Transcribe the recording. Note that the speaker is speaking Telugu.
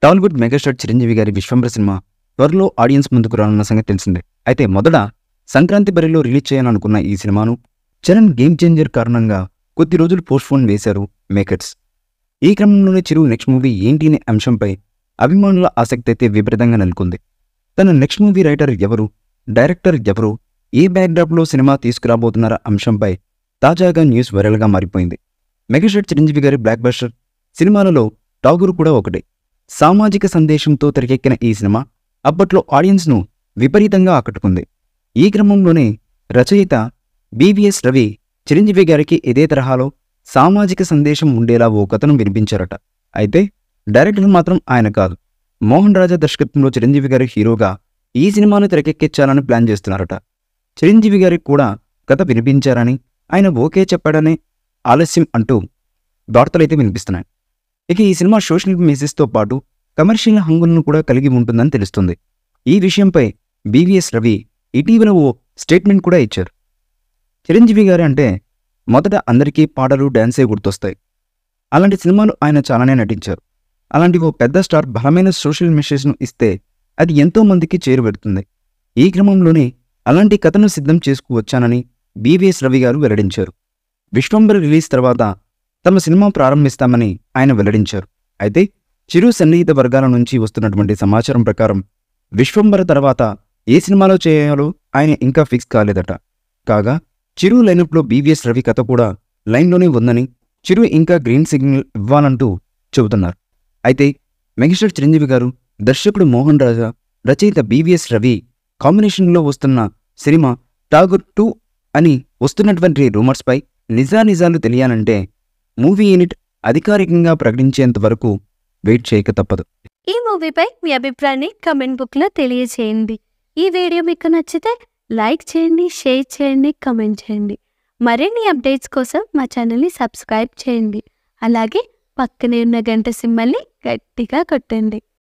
టాలీవుడ్ మెగాస్టార్ చిరంజీవి గారి విశ్వంబర సినిమా త్వరలో ఆడియన్స్ ముందుకు రానున్న సంగతి తెలిసిందే. అయితే మొదట సంక్రాంతి బరిలో రిలీజ్ చేయాలనుకున్న ఈ సినిమాను చరణ్ గేమ్ చేంజర్ కారణంగా కొద్ది రోజులు పోస్ట్పోన్ వేశారు మేకర్స్. ఈ క్రమంలోనే చిరు నెక్స్ట్ మూవీ ఏంటి అనే అంశంపై అభిమానుల ఆసక్తి అయితే విపరీతంగా నెలకొంది. తన నెక్స్ట్ మూవీ రైటర్ ఎవరు, డైరెక్టర్ ఎవరు, ఏ బ్యాక్డ్రాప్లో సినిమా తీసుకురాబోతున్నారా అంశంపై తాజాగా న్యూస్ వైరల్గా మారిపోయింది. మెగాస్టార్ చిరంజీవి గారి బ్లాక్ బస్టర్ సినిమాలలో టాగూర్ కూడా ఒకటే. సామాజిక సందేశంతో తెరకెక్కిన ఈ సినిమా అప్పట్లో ఆడియన్స్ను విపరీతంగా ఆకట్టుకుంది. ఈ క్రమంలోనే రచయిత బివిఎస్ రవి చిరంజీవి గారికి ఇదే తరహాలో సామాజిక సందేశం ఉండేలా ఓ కథను వినిపించారట. అయితే డైరెక్టర్ మాత్రం ఆయన కాదు, మోహన్ రాజా దర్శకత్వంలో చిరంజీవి గారి హీరోగా ఈ సినిమాను తెరకెక్కించాలని ప్లాన్ చేస్తున్నారట. చిరంజీవి గారికి కూడా కథ వినిపించారని, ఆయన ఓకే చెప్పాడనే ఆలస్యం అంటూ వార్తలైతే వినిపిస్తున్నాయి. ఇక ఈ సినిమా సోషల్ మెసేజ్తో పాటు కమర్షియల్ హంగులను కూడా కలిగి ఉంటుందని తెలుస్తుంది. ఈ విషయంపై బివిఎస్ రవి ఇటీవల ఓ స్టేట్మెంట్ కూడా ఇచ్చారు. చిరంజీవి గారు అంటే మొదట అందరికీ పాటలు, డ్యాన్సే గుర్తొస్తాయి. అలాంటి సినిమాలు ఆయన చాలానే నటించారు. అలాంటి ఓ పెద్ద స్టార్ బలమైన సోషల్ మెసేజ్ను ఇస్తే అది ఎంతో మందికి చేరువెడుతుంది. ఈ క్రమంలోనే అలాంటి కథను సిద్ధం చేసుకువచ్చానని బివిఎస్ రవి గారు వెల్లడించారు. విశ్వంబర రిలీజ్ తర్వాత తమ సినిమా ప్రారంభిస్తామని ఆయన వెల్లడించారు. అయితే చిరు సన్నిహిత వర్గాల నుంచి వస్తున్నటువంటి సమాచారం ప్రకారం విశ్వంబర తర్వాత ఏ సినిమాలో చేయాలో ఆయన ఇంకా ఫిక్స్ కాలేదట. కాగా చిరు లైనప్లో బివిఎస్ రవి కథ కూడా లైన్లోనే ఉందని, చిరు ఇంకా గ్రీన్ సిగ్నల్ ఇవ్వాలంటూ చెబుతున్నారు. అయితే మెగాస్టార్ చిరంజీవి గారు, దర్శకుడు మోహన్ రాజా, రచయిత బివిఎస్ రవి కాంబినేషన్లో వస్తున్న సినిమా టాగూర్ 2 అని వస్తున్నటువంటి రూమర్స్పై నిజానిజాలు తెలియాలంటే మూవీ యూనిట్ అధికారికంగా ప్రకటించేంత వరకు వెయిట్ చేయక తప్పదు. ఈ మూవీపై మీ అభిప్రాయాన్ని కమెంట్ బుక్లో తెలియచేయండి. ఈ వీడియో మీకు నచ్చితే లైక్ చేయండి, షేర్ చేయండి, కమెంట్ చేయండి. మరిన్ని అప్డేట్స్ కోసం మా ఛానల్ని సబ్స్క్రైబ్ చేయండి. అలాగే పక్కనే ఉన్న గంట సింబల్ని గట్టిగా కొట్టండి.